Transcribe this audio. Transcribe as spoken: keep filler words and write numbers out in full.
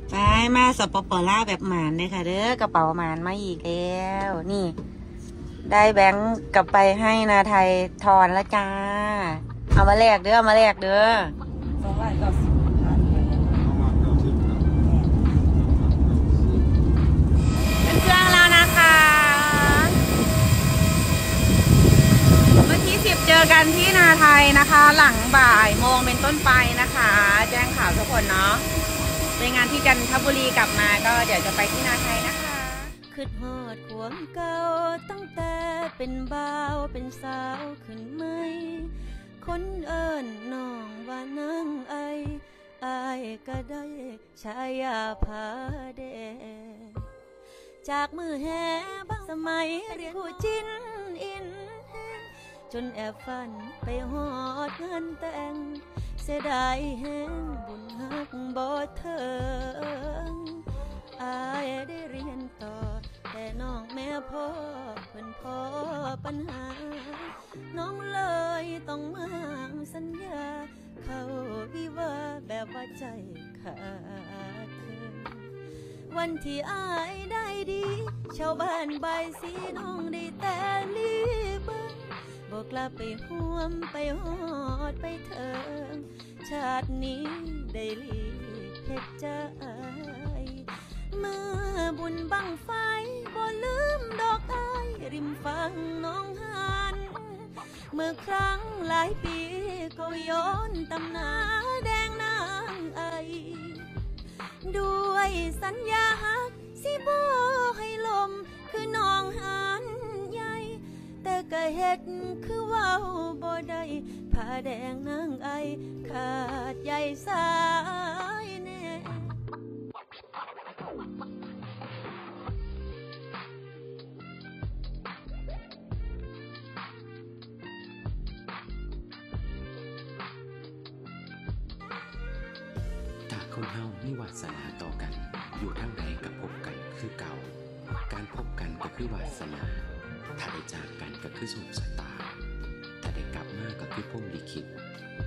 ไปมาสปปลาวแบบหมานเลยค่ะเด้อกระเป๋าหมานมาอีกแล้วนี่ได้แบงค์กลับไปให้นาไทยทอนแล้วจ้าเอามาแลกเด้อเอามาแลกเด้อสองร้อยเก้าสิบพันเป็นเครื่องแล้วนะคะเมื่อที่สิบเจอกันที่นาไทยนะคะหลังบ่ายโมงเป็นต้นไปนะคะแจ้งข่าวทุกคนเนาะเป็นงานที่จันทบุรีกลับมาก็เดี๋ยวจะไปที่นาไทยนะคะขึ้นฮอดขวงเก่าตั้งแต่เป็นบ่าวเป็นสาวขึ้นไม่คนเอิญน้องว่านางไออายก็ได้ชายาพาเดจากมือแห่บางสมัยเรียนคู่จินอินจนแอบฝันไปหอดเงินแต่งเสียดายแห้งบุญหักบ่เถิงอายได้เรียนต่อแต่น้องแม่พ่อเพิ่นพ่อปัญหาน้องเลยต้องมาสัญญาเข้าวิวาแบบว่าใจขาดเธอวันที่อายได้ดีชาวบ้านใบสีน้องได้แต่ลีเบิ้งบอกกลับไปห่วมไปหอดไปเถิงชาตินี้ได้ลีเฮ็ดใจเมื่อบุญบังไฟบ่ลืมดอกอายริมฝั่งน้องหันเมื่อครั้งหลายปีก็ย้อนตำนาแดงนางไอด้วยสัญญาฮักสิบ่ให้ลมคือน้องหันใหญ่แต่ก็เฮ็ดคือเว้าบ่ได้ผ้าแดงนางไอขาดใยสายแน่ถ้าคนเฮามีวาสนาต่อกันอยู่ทางใดกับพบกันคือเก่าการพบกันก็คือวาสนาถ้าได้จากกันก็คือโชคชะตาถ้าได้กลับมาก็คือพรหมลิขิต